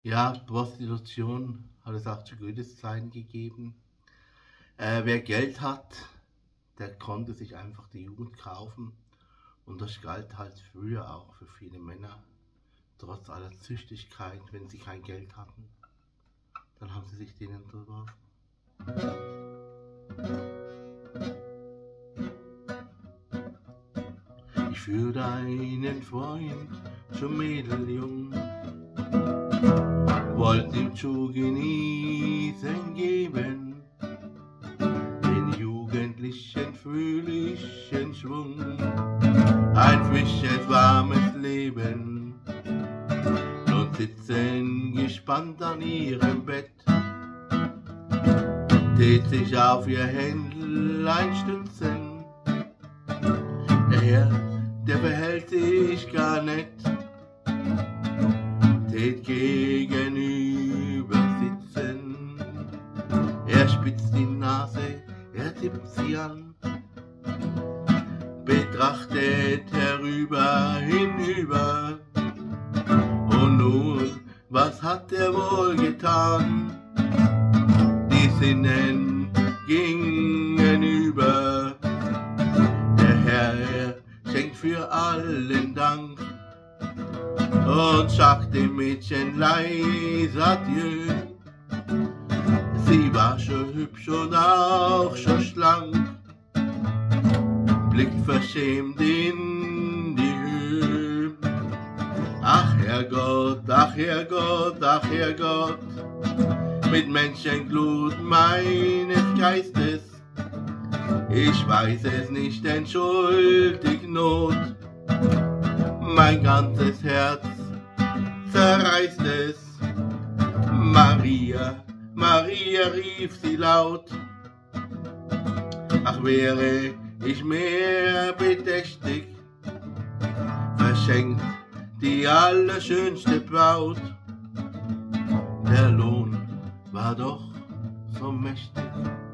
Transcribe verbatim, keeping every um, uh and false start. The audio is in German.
Ja, Prostitution hat es auch zu Goethes-Zeiten gegeben. Äh, wer Geld hat, der konnte sich einfach die Jugend kaufen. Und das galt halt früher auch für viele Männer. Trotz aller Züchtigkeit, wenn sie kein Geld hatten, dann haben sie sich denen unterworfen. Ich führe deinen Freund zum Mädeljung, wollt ihm zu genießen geben, den jugendlichen, fröhlichen Schwung, ein frisches, warmes Leben. Nun sitzen gespannt an ihrem Bett, tät sich auf ihr Händlein stützen. Der Herr, der verhält sich gar nett, tät gegenüber sitzen. Er spitzt die Nase, er tippt sie an, betrachtet herüber, hinüber. Und nun, was hat er wohl getan? Die Sinnen gingen über. Der Herr schenkt für allen Dank und sagt dem Mädchen leise Adieu. Sie war schon hübsch und auch schon schlank, blickt verschämt in die Höhe. Ach Herrgott, ach Herrgott, ach Herrgott, mit Menschenglut meines Geistes, ich weiß es nicht, entschuldig Not, mein ganzes Herz zerreißt es. Maria, Maria, rief sie laut, ach wäre ich mehr bedächtig, verschenkt die allerschönste Braut. Der Lohn war doch so mächtig.